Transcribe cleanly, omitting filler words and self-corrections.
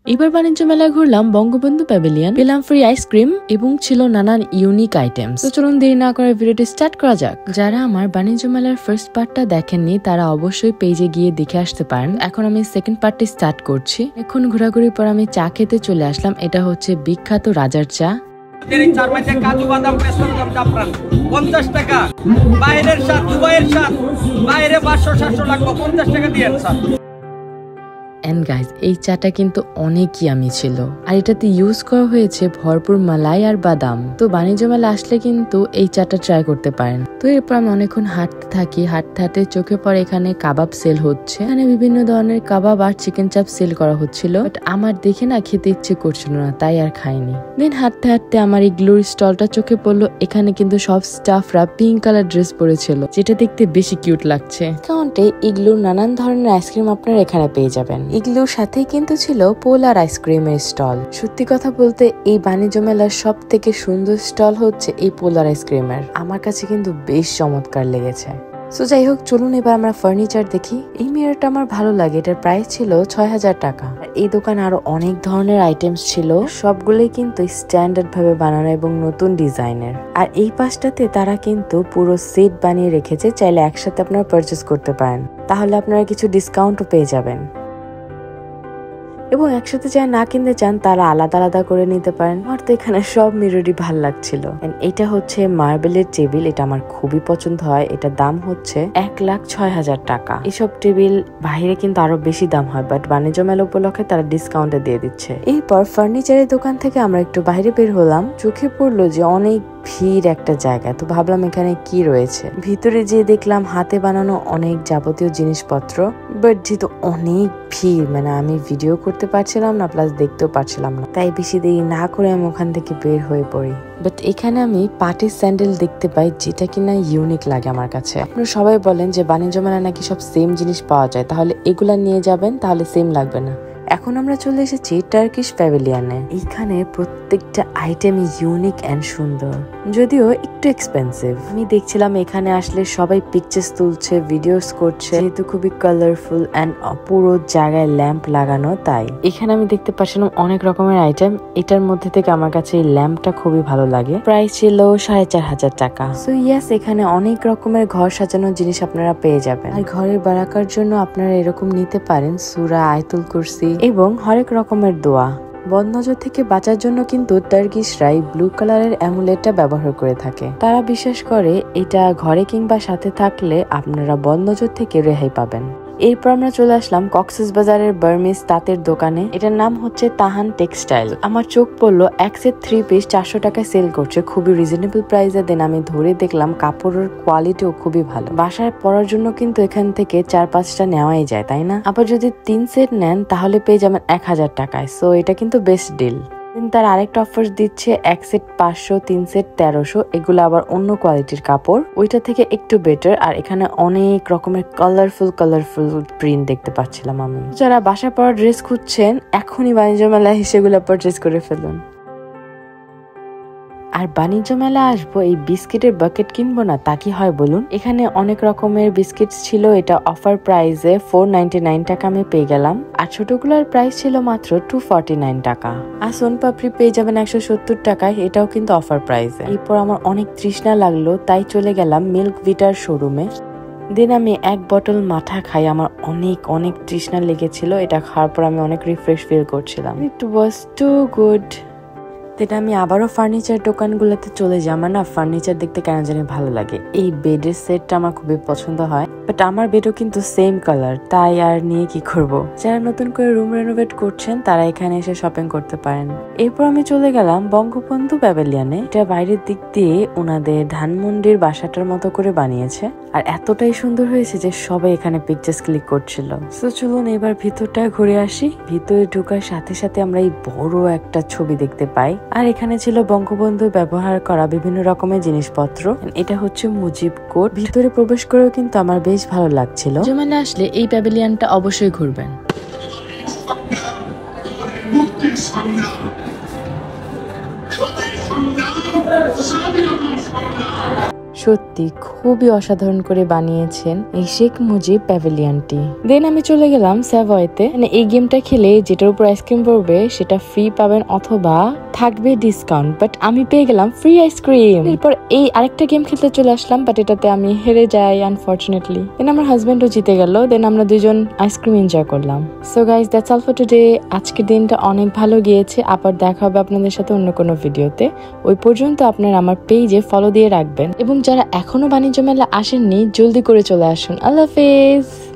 এবার বাণিজ্য মেলায় ঘুরলাম বঙ্গবন্ধু প্যাভিলিয়ন, পেলাম ফ্রি আইসক্রিম এবং ছিল নানান ইউনিক আইটেমস। তো চলুন দেরি না করে ভিডিওটি স্টার্ট করা যাক। যারা আমার বাণিজ্য মেলার ফার্স্ট পার্টটা দেখেননি তারা অবশ্যই পেজে গিয়ে দেখে আসতে পারেন। এখন আমি সেকেন্ড পার্টটি স্টার্ট করছি। এখন ঘোরাঘুরির পর আমি চা খেতে চলে আসলাম। এটা হচ্ছে বিখ্যাত রাজার চা। কাজু বাদাম পেস্তার দাম জাফরান 50 টাকা, বাইরের স্বাদ দুবাইয়ের স্বাদ, বাইরে 500-700 লাগবে, 50 টাকা দিয়ে স্যার। এন্ড গাইজ, এই চাটা কিন্তু অনেক ইয়ামি ছিল আর এটাতে ইউজ করা হয়েছে ভরপুর মালাই আর বাদাম। তো বাণিজ্য মেলা আসলে কিন্তু এই চাটা ট্রাই করতে পারেন। তো এরপর আমি অনেকক্ষণ হাঁটতে থাকি। হাঁটতে হাঁটতে চোখে পড়ে এখানে কাবাব সেল হচ্ছে। এখানে বিভিন্ন ধরনের কাবাব আর চিকেন চাপ সেল করা হচ্ছিল, বাট আমার দেখে না খেতে ইচ্ছে করছিল না, তাই আর খাইনি। দেন হাঁটতে হাঁটতে আমার ইগলুর স্টলটা চোখে পড়লো। এখানে কিন্তু সব স্টাফরা পিঙ্ক কালার ড্রেস পরেছিল, যেটা দেখতে বেশি কিউট লাগছে। কারণে ইগলুর নানান ধরনের আইসক্রিম আপনারা এখানে পেয়ে যাবেন। ইগলুর সাথেই কিন্তু ছিল পোলার আইসক্রিমের স্টল। সত্যি কথা বলতে এই বাণিজ্য মেলার সব থেকে সুন্দর স্টল হচ্ছে এই পোলার আইসক্রিমের। আমার কাছে কিন্তু বেশ চমৎকার লেগেছে। সো যাই হোক, চলুন এবার আমরা ফার্নিচার দেখি। এই মিররটা আমার ভালো লাগে, এটার প্রাইস ছিল 6000 টাকা। এই দোকানে আরো অনেক ধরনের আইটেমস ছিল, সবগুলোই কিন্তু স্ট্যান্ডার্ড ভাবে বানানো এবং নতুন ডিজাইনের। আর এই পাশটাতে তারা কিন্তু পুরো সেট বানিয়ে রেখেছে, চাইলে একসাথে আপনারা পারচেস করতে পারেন, তাহলে আপনারা কিছু ডিসকাউন্টও পেয়ে যাবেন। এবং একসাথে যারা না কিনতে চান তারা আলাদা আলাদা করে নিতে পারেন। আমার তো এখানে সব মিররই ভাল লাগছিল। এটা হচ্ছে মার্বেলের টেবিল, এটা আমার খুবই পছন্দ হয়। এটার দাম হচ্ছে 1,06,000 টাকা। এসব টেবিল বাইরে কিন্তু আরো বেশি দাম হয়, বাট বাণিজ্য মেলা উপলক্ষে তারা ডিসকাউন্টে দিয়ে দিচ্ছে। এরপর ফার্নিচারের দোকান থেকে আমরা একটু বাইরে বের হলাম। চোখে পড়লো যে অনেক ভিড় একটা জায়গা, তো ভাবলাম এখানে কি রয়েছে। ভিতরে যেয়ে দেখলাম হাতে বানানো অনেক যাবতীয় জিনিসপত্র, বাট যেহেতু অনেক ভিড়, মানে আমি ভিডিও করতে পারছিলাম না, প্লাস দেখতেও পারছিলাম না, তাই বেশি দেরি না করে আমি ওখান থেকে বের হয়ে পড়ি। বাট এখানে আমি পাটির স্যান্ডেল দেখতে পাই, যেটা কিনা ইউনিক লাগে আমার কাছে। আপনারা সবাই বলেন যে বাণিজ্য মেলা নাকি সব সেম জিনিস পাওয়া যায়, তাহলে এগুলা নিয়ে যাবেন, তাহলে সেম লাগবে না। এখন আমরা চলে এসেছি টার্কিশ প্যাভিলিয়নে। এখানে প্রত্যেকটা আইটেম ইউনিক এন্ড সুন্দর, যদিও একটু এক্সপেন্সিভ। আমি দেখছিলাম এখানে আসলে সবাই পিকচার্স তুলছে, ভিডিওস করছে, যেহেতু খুবই কালারফুল এন্ড পুরো জায়গায় ল্যাম্প লাগানো, তাই এখানে আমি দেখতে পাচ্ছিলাম অনেক রকমের আইটেম। এটার মধ্যে থেকে আমার কাছে এই ল্যাম্পটা খুবই ভালো লাগে। প্রাইস ছিল 4,500 টাকা। সো ইয়াস, এখানে অনেক রকমের ঘর সাজানোর জিনিস আপনারা পেয়ে যাবেন। আর ঘরের বারাকার জন্য আপনারা এরকম নিতে পারেন সূরা আয়াতুল কুরসি এবং হরেক রকমের দোয়া। বদনজর থেকে বাঁচার জন্য কিন্তু টার্কিশরাই ব্লু কালারের অ্যামুলেটটা ব্যবহার করে থাকে। তারা বিশ্বাস করে এটা ঘরে কিংবা সাথে থাকলে আপনারা বদনজর থেকে রেহাই পাবেন। এরপর আমরা চলে আসলাম কক্সবাজারের বার্মিজ তাঁতের দোকানে। এটার নাম হচ্ছে তাহান টেক্সটাইল। আমার চোখ পড়লো এক সেট 3 পিস 400 টাকায় সেল করছে, খুবই রিজনেবল প্রাইসে। দেন আমি ধরে দেখলাম কাপড়ের কোয়ালিটিও খুবই ভালো। বাসায় পরার জন্য কিন্তু এখান থেকে 4-5টা নেওয়াই যায়, তাই না? আবার যদি 3 সেট নেন তাহলে পেয়ে যাবেন 1000 টাকায়। সো এটা কিন্তু বেস্ট ডিল। তার আরেকটা অফার দিচ্ছে 1 সেট 500, 3 সেট 1300। এগুলো আবার অন্য কোয়ালিটির কাপড়, ওইটা থেকে একটু বেটার। আর এখানে অনেক রকমের কালারফুল প্রিন্ট দেখতে পাচ্ছিলাম আমি। যারা বাসা পরা ড্রেস খুঁজছেন, এখনই বাণিজ্য মেলায় সেগুলো পারচেজ করে ফেলুন। আর বাণিজ্য মেলা আসবো, এই বিস্কিটের বাকেট কিনবো না, তা কি হয় বলুন? এখানে অনেক রকমের বিস্কিট ছিল। এটা অফার প্রাইসে 499 টাকা আমি পেয়ে গেলাম। আর ছোটগুলোর প্রাইস ছিল মাত্র 249 টাকা। আর সোনপাপড়ি পেয়ে যাবেন 170 টাকায়, এটাও কিন্তু অফার প্রাইসে। এরপর আমার অনেক তৃষ্ণা লাগলো, তাই চলে গেলাম মিল্ক ভিটার শোরুমে। দেন আমি 1 বটল মাঠা খাই, আমার অনেক তৃষ্ণা লেগেছিল। এটা খাওয়ার পর আমি অনেক রিফ্রেশ ফিল করছিলাম। It was too good. এটা আমি আবারও ফার্নিচার দোকানগুলোতে চলে যাই। আমার না ফার্নিচার দেখতে কেন জানি ভালো লাগে। এই বেডের সেটটা আমার খুবই পছন্দ হয়, বাট আমার বেডও কিন্তু সেম কালার, তাই আর নিয়ে কি করব। যারা নতুন করে রুম রেনোভেট করছেন তারা এখানে এসে শপিং করতে পারেন। এরপর আমি চলে গেলাম বঙ্গবন্ধু প্যাভিলিয়নে। এটা বাইরের দিক দিয়ে ওনাদের ধানমন্ডির বাসাটার মতো করে বানিয়েছে, আর এতটাই সুন্দর হয়েছে যে সবাই এখানে পিকচার্স ক্লিক করছিল। তো চলুন এবার ভিতরটা ঘুরে আসি। ভিতরে ঢোকার সাথে সাথে আমরা এই বড় একটা ছবি দেখতে পাই, আর এখানে ছিল বঙ্গবন্ধু ব্যবহার করা বিভিন্ন রকমের জিনিসপত্র। এটা হচ্ছে মুজিব কোট। ভিতরে প্রবেশ করেও কিন্তু আমার বেশ ভালো লাগছিল। যেমন আসলে এই প্যাভিলিয়নটা অবশ্যই ঘুরবেন। সত্যি খুবই অসাধারণ করে বানিয়েছেন এই শেখ মুজিব প্যাভিলিয়নটি। দেন আমি চলে গেলাম স্যাভয়েতে। মানে এই গেমটা খেলে যেটার উপর আইসক্রিম পড়বে সেটা ফ্রি পাবেন অথবা থাকবে ডিসকাউন্ট, বাট আমি পেয়ে গেলাম ফ্রি আইসক্রিম। এরপর এই আরেকটা গেম খেলতে চলে আসলাম, বাট এটাতে আমি হেরে যাই আনফরচুনেটলি। দেন আমার হাজবেন্ডও জিতে গেল। দেন আমরা দুজন আইসক্রিম এনজয় করলাম। So guys, that's all for today. আজকের দিনটা অনেক ভালো গিয়েছে। আবার দেখা হবে আপনাদের সাথে অন্য কোনো ভিডিওতে। ওই পর্যন্ত আপনারা আমার পেজে ফলো দিয়ে রাখবেন, এবং যারা এখনো বাণিজ্য মেলা আসেননি জলদি করে চলে আসুন। আল্লাহ হাফেজ।